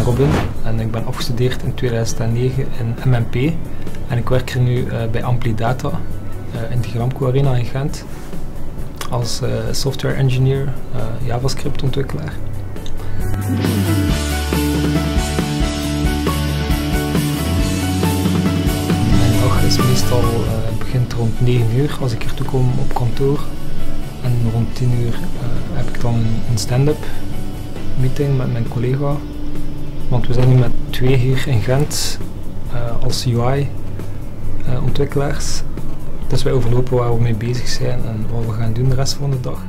Robin en ik ben afgestudeerd in 2009 in MNP en ik werk hier nu bij Amplidata in de Gramco Arena in Gent als software engineer, JavaScript ontwikkelaar. Mijn dag is meestal begint rond 9 uur als ik hier toe kom op kantoor en rond 10 uur heb ik dan een stand-up meeting met mijn collega, want we zijn nu met 2 hier in Gent als UI ontwikkelaars. Dus wij overlopen waar we mee bezig zijn en wat we gaan doen de rest van de dag.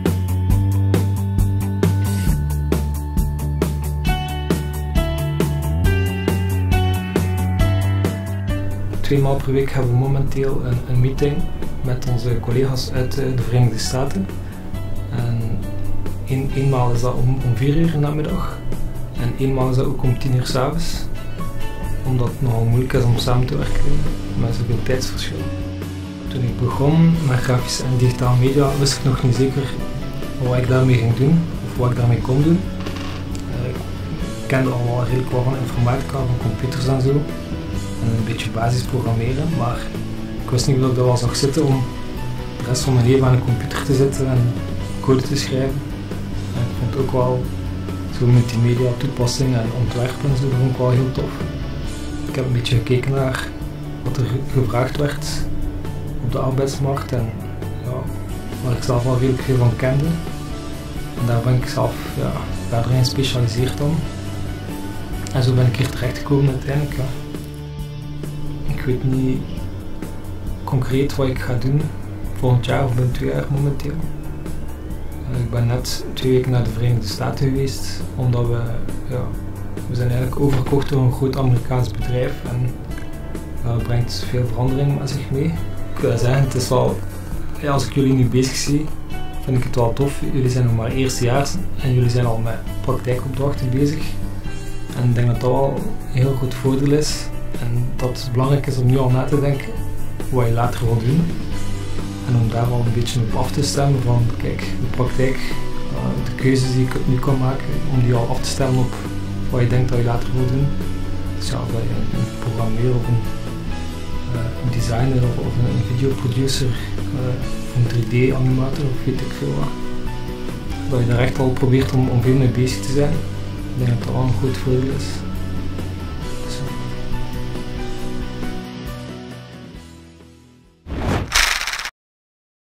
Tweemaal per week hebben we momenteel een meeting met onze collega's uit de Verenigde Staten. En eenmaal is dat om 4 uur namiddag en eenmaal is dat ook om 10 uur 's avonds, omdat het nogal moeilijk is om samen te werken met zoveel tijdsverschil. Toen ik begon met grafische en digitale media wist ik nog niet zeker wat ik daarmee ging doen of wat ik daarmee kon doen. Ik kende al wel redelijk wat van informatica, van computers en zo en een beetje basis programmeren, maar ik wist niet hoe ik dat wel zag zitten om de rest van mijn leven aan een computer te zitten en code te schrijven. En ik vond ook wel zo multimedia toepassingen en ontwerpen en zo, dat vond ik wel heel tof. Ik heb een beetje gekeken naar wat er gevraagd werd op de arbeidsmarkt en ja, waar ik zelf wel redelijk veel van kende. En daar ben ik zelf verder in gespecialiseerd dan. En zo ben ik hier terechtgekomen uiteindelijk. Ja. Ik weet niet concreet wat ik ga doen volgend jaar of binnen 2 jaar momenteel. Ik ben net 2 weken naar de Verenigde Staten geweest, omdat we zijn eigenlijk overgekocht door een groot Amerikaans bedrijf en dat brengt veel verandering met zich mee. Ik wil zeggen, het is wel, als ik jullie nu bezig zie, vind ik het wel tof. Jullie zijn nog maar eerstejaars en jullie zijn al met praktijkopdrachten bezig. En ik denk dat dat wel een heel goed voordeel is en dat het belangrijk is om nu al na te denken wat je later wilt doen. En om daar al een beetje op af te stemmen van, kijk, de praktijk, de keuzes die ik nu kan maken, om die al af te stemmen op wat je denkt dat je later wilt doen. Dus ja, dat je een programmeur of een designer of een videoproducer, een 3D-animator of weet ik veel wat. Dat je daar echt al probeert om veel mee bezig te zijn. Ik denk dat dat wel een goed voordeel is.